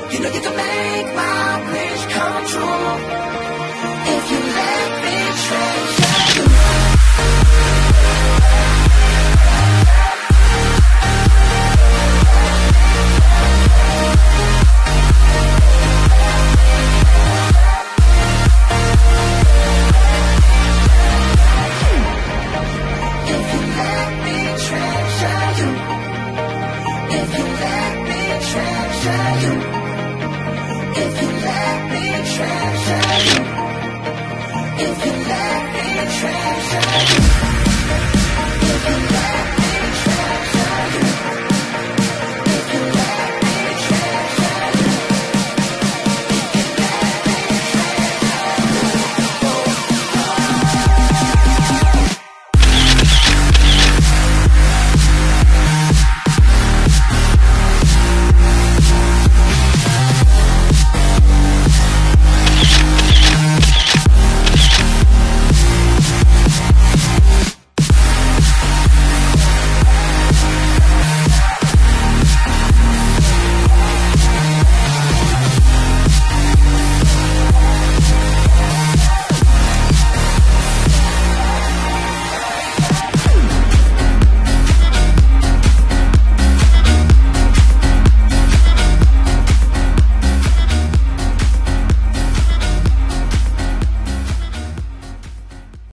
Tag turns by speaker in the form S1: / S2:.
S1: You know you can make my wish come true if you let me treasure you. If you let me treasure you, if you let me treasure you, if you let me treasure